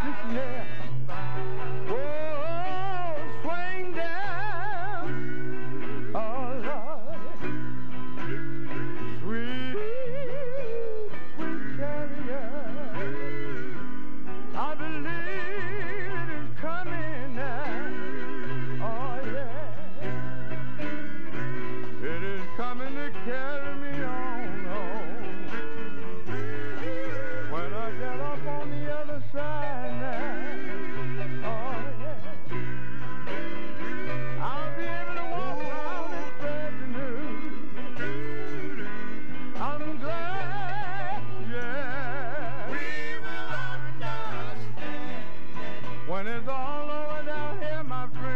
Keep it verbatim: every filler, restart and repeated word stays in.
Yeah. Oh, swing down, oh Lord, sweet, sweet chariot. I believe it is coming now. Oh yeah, it is coming to carry me on home. When I get up on the other side now, oh yeah, I'll be able to walk around and spread the news. I'm glad, yeah, we will understand when it's all over down here, my friend.